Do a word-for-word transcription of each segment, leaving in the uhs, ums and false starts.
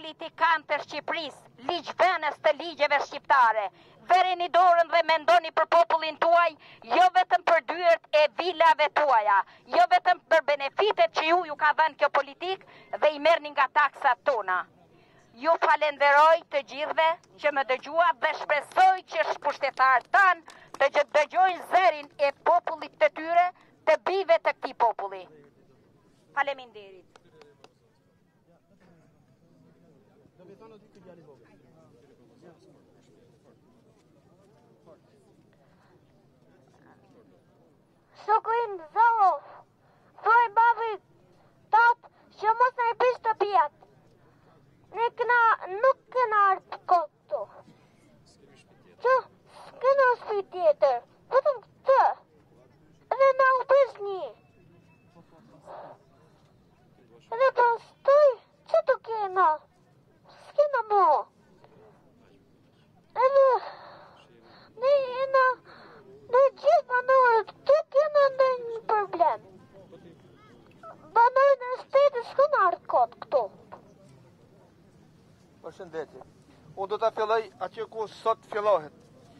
politikanë të Shqipërisë, ligjvënës të ligjeve shqiptare, vereni dorën dhe mendoni për popullin tuaj, jo vetëm për dyert e vilave tuaja, jo vetëm për benefitet që ju ju ka dhënë kjo politik dhe i merrni nga taksat tona. Ju falenderoj të gjithve që më dëgjuat dhe shpresoj që pushtetarët tanë të që dëgjojnë zërin e popullit të tyre, të bive të këtij populli. Faleminderit. Shokuim Zalov, thuaj babi tatë që mos na i prish shtëpiat. Ne këna, nuk këna ardhë kot këtu. Që s'këna shtëpi tjetër, vetëm këtë. Edhe na u prish një. Edhe pastaj, që të kena? S'kena mo. Edhe, ne jena, ne gjithë banorët, të kena ndë një problem. Banorët në shtetit s'këna ardhë kot këtu. Përshëndetje. Unë do të filloj atë ku sot fillohet.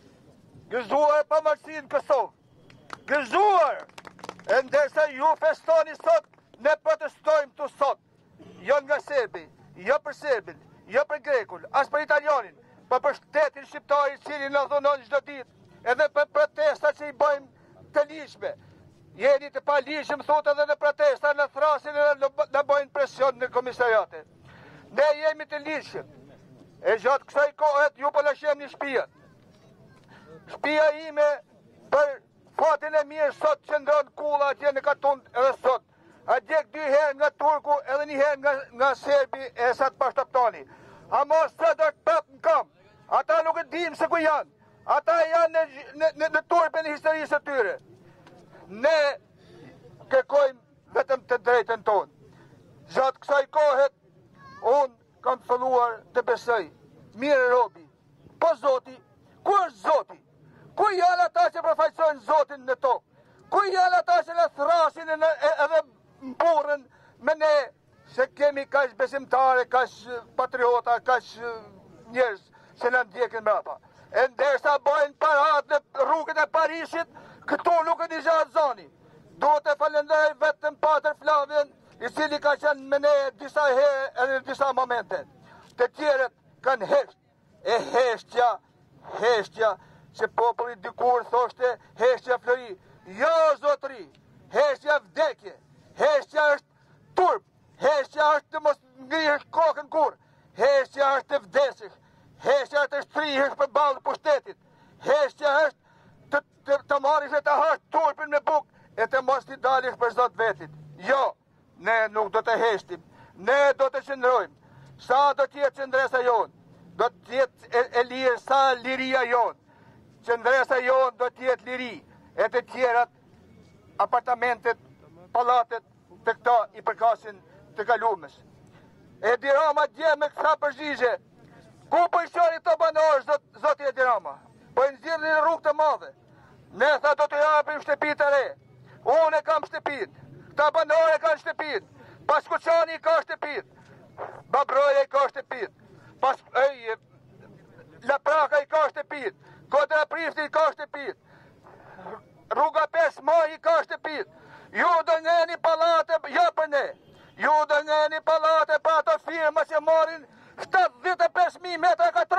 Gëzuar pavarësinë në Kosovë. Gëzuar! E ndërsa ju festoni sot, ne protestojmë të sot. Jo nga serbi, jo për serbin, jo për grekull, as për italianin, për për shtetin shqiptar i cili në dhunon çdo ditë, edhe për protestat që i bëjmë të ligjshme. Jeni të pa ligjshëm, thotë edhe në protesta, në thrasin e në bëjnë presion në komisariate. Ne jemi të ligjshëm. E gjatë kësaj kohet ju po lëshem një shtëpi. Shtëpia ime për fatin e mirë sot qëndron kulla atje në Katund edhe sot. A djek dy herë nga Turku edhe një herë nga, nga Serbi e sa të pashtaptoni. A mos së do të prap në kam. Ata nuk e dim se ku janë. Ata janë në, në, në, në turpin e historisë të tyre. Ne kërkojmë vetëm të drejtën tonë. Gjatë kësaj kohet unë kam filluar të besoj, mirë robi, po Zoti, ku është Zoti? Ku janë ata që përfaqësojnë Zotin në tokë? Ku janë ata që në thrasin edhe mburën me ne, se kemi kash besimtare, kash patriota, kash njerëz që në ndjekin mrapa. E ndërsa bojnë parat në rrugën e Parisit, këtu nuk e një gjatë zoni. Do të falenderoj vetëm Patër Flavien, i cili ka qenë me ne disa herë edhe në disa momente. Të tjerët kanë hesht, e heshtja, heshtja, që populli dikur thoshte heshtja flori. Jo, zotri, heshtja vdekje, heshtja është turp, heshtja është të mos ngrihesh kokën kur, heshtja është të vdesih, heshtja është të shtrihesh për balë pushtetit, heshtja është të, të, të marrish e të hash turpin me buk e të mos t'i dalish për zot vetit. Jo, ne nuk do të heshtim, ne do të qëndrojmë. Sa do t'jetë qëndresa jonë, do t'jetë e, e lirë sa liria jonë. Qëndresa jonë do t'jetë liri, e të tjerat apartamentet, palatet të këta i përkasin të kalumës. E dirama dje me kësa përgjigje, ku përshori të banorë, zot, zoti e dirama? Po e nëzirë një rrugë të madhe. Ne tha do të japim shtëpit e re. Unë e kam shtëpit, këta banorë e kanë shtëpit, Paskuqani ka shtëpit, Babroja i ka shtëpit, pas, ej, Lapraka i ka shtëpit, Kodra Prifti i ka shtëpit, Rruga pesë Maj i ka shtëpit. Ju do ngeni palate, jo për ne, ju do ngeni palate pa ato firma që morin shtatëdhjetë e pesë mijë metra katror.